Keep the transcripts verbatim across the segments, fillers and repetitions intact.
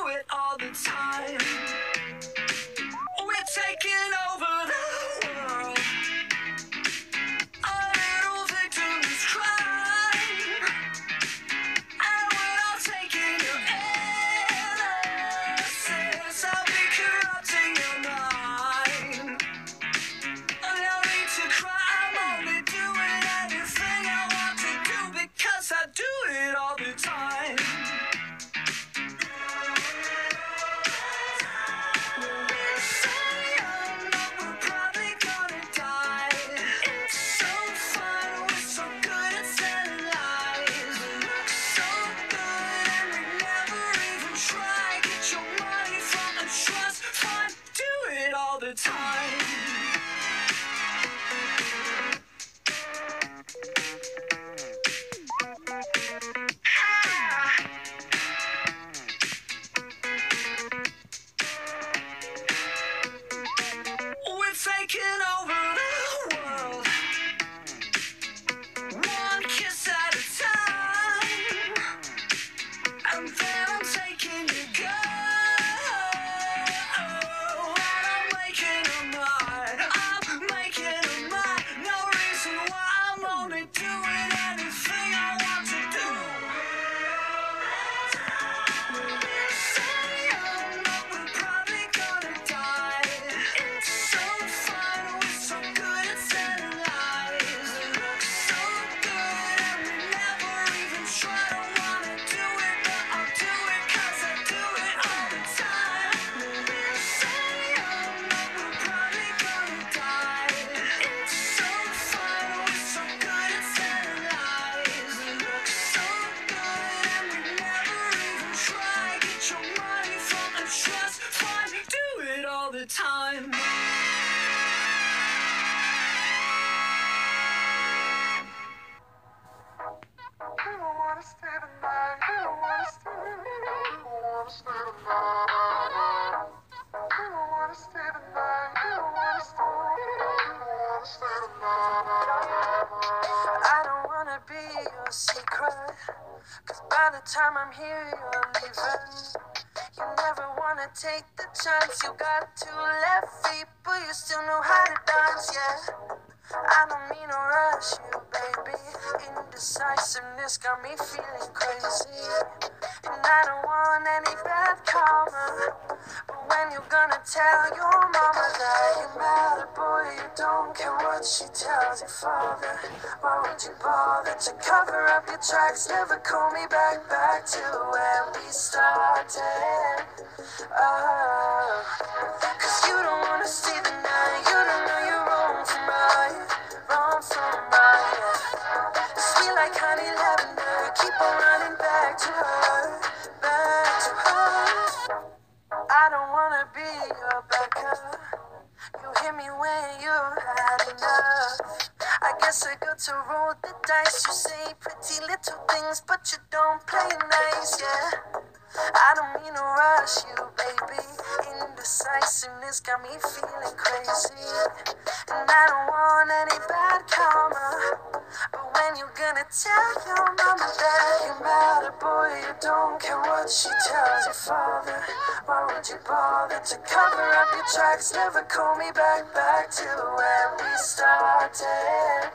it all the time. We're taking over the world. A little victims crying, and we're all taking your innocence. I'll be corrupting your mind. No need to cry, I'm only doing anything I want to do because I do it all the time. We're so young, but we're probably gonna die. It's so fun, we're so good at telling lies. We look so good and we never even try. Get your money from a trust fund, do it all the time. We're taking over the world, one kiss at a time, and then I'm taking you girl, and I'm making a mine, I'm making a mine, no reason why I'm only doing anything I want to do. We're so young, but we're probably gonna die. It's so fun, we're so good at telling lies. We look so good and we never even try. Don't wanna do it, but I'll do it 'cause I do it all the time. We're so young, but we're probably gonna die. It's so fun, we're so good at telling lies. We look so good and we never even try. Get your money from a trust fund, do it all the time. You don't wanna stay tonight. You don't wanna stay. You don't wanna stay tonight. You don't wanna stay tonight. You don't wanna stay. You don't wanna stay tonight. I don't wanna be your secret, 'cause by the time I'm here, you're leaving. You never wanna take the chance. You got two left feet, but you still know how to dance, yeah. I don't mean to rush you, baby. Indecisiveness got me feeling crazy, and I don't want any bad karma. But when you're gonna tell your mama that you're mad at boy, you don't care what she tells your father. Why would you bother to cover up your tracks? Never call me back, back to where we started. Oh, 'cause you don't wanna see the night. You don't know you're wrong from right, wrong from right, yeah. Sweet like honey, lavender. Keep on running back to her, back to her. I don't wanna be your backer. You hit me when you had enough. I guess I got to roll the dice. You say pretty little things, but you don't play nice, yeah. I don't mean to rush you, baby. Indecisiveness got me feeling crazy, and I don't want any bad karma. But when you're gonna tell your mama that you're mad at boy, you don't care what she tells your father. Why would you bother to cover up your tracks? Never call me back, back to where we started.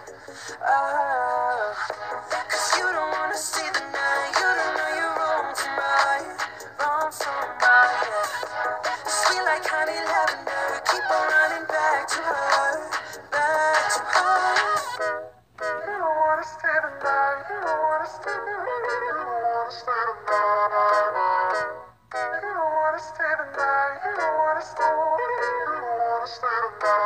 Oh, 'cause you don't wanna see the night. You don't know you're wrong from right, wrong from right, yeah. Sweet like honey, lavender. Keep on running back to her, back to her. You don't wanna stay tonight. You don't wanna stay. You don't wanna stay tonight. You don't wanna stay tonight. You don't wanna stay. You don't wanna stay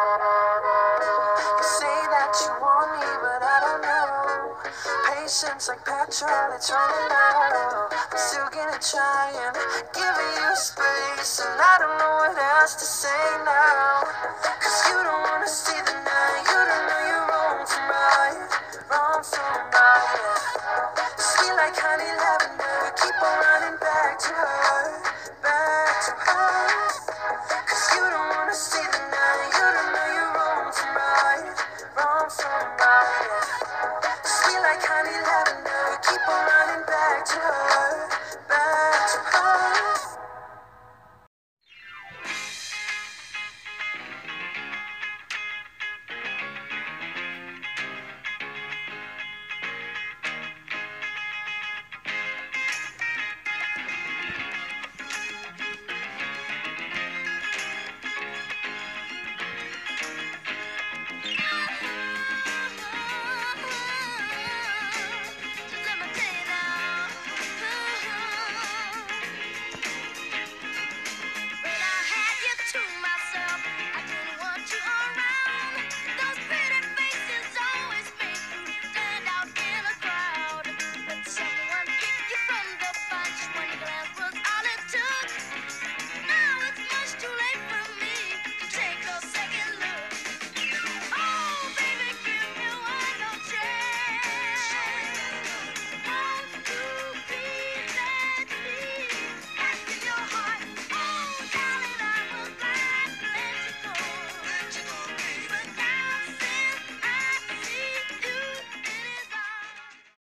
tonight. You say that you want me, but I don't know. Patience like petrol, it's running out. I'm still gonna try and give you space, and I don't know what else to say now. 'Cause you don't wanna see the night. You don't know you're wrong from right, wrong from right, yeah. Sweet like honey, lavender. Keep on running back to her, back to her. 'Cause you don't wanna see the night. You don't know you're wrong from right, wrong from right, yeah. Sweet like honey, lavender.